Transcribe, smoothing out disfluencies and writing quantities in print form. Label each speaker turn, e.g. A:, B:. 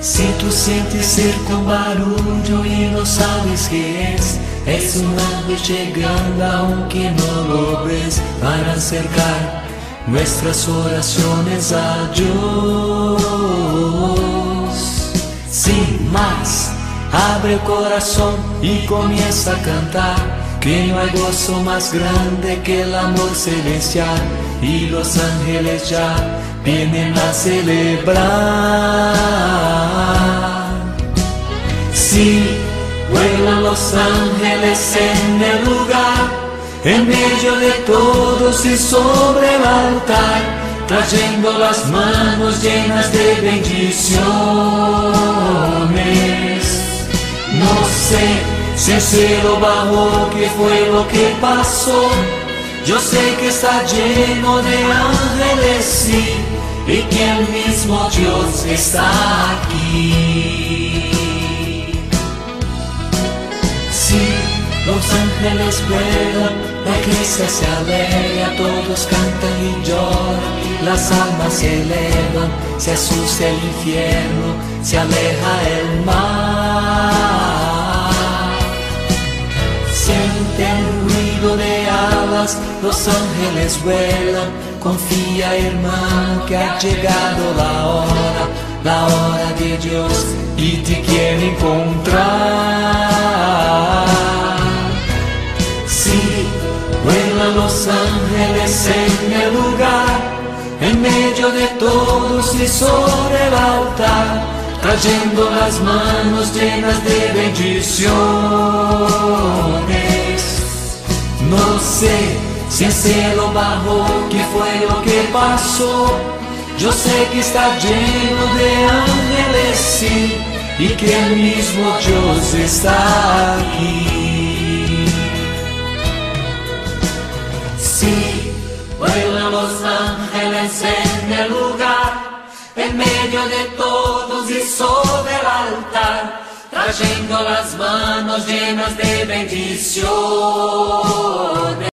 A: Si tú sientes cerca un barullo y no sabes qué es un ángel llegando aunque no lo ves, para acercar nuestras oraciones a Dios. Sin más, abre el corazón y comienza a cantar, que no hay gozo más grande que el amor celestial, y los ángeles ya vienen a celebrar. Sí, vuelan los ángeles en el lugar, en medio de todos y sobre el altar, trayendo las manos llenas de bendiciones. No sé si el cielo bajó, qué fue lo que pasó. Yo sé que está lleno de ángeles, sí, y que el mismo Dios está aquí. Sí, los ángeles vuelan, la iglesia se alegra, todos cantan y lloran, las almas se elevan, se asusta el infierno, se aleja el mar. Siente el ruido de alas, los ángeles vuelan, confía hermano que ha llegado la hora de Dios, y te quiere encontrar. Sí, vuelan los ángeles en el lugar, en medio de todos y sobre el altar, trayendo las manos llenas de bendiciones. No sé si el cielo bajó, qué fue lo que pasó. Yo sé que está lleno de ángeles, sí, y que el mismo Dios está aquí. Sí, vuelan los ángeles en el lugar, en medio de todos y sobre el altar, trayendo las manos llenas de bendiciones.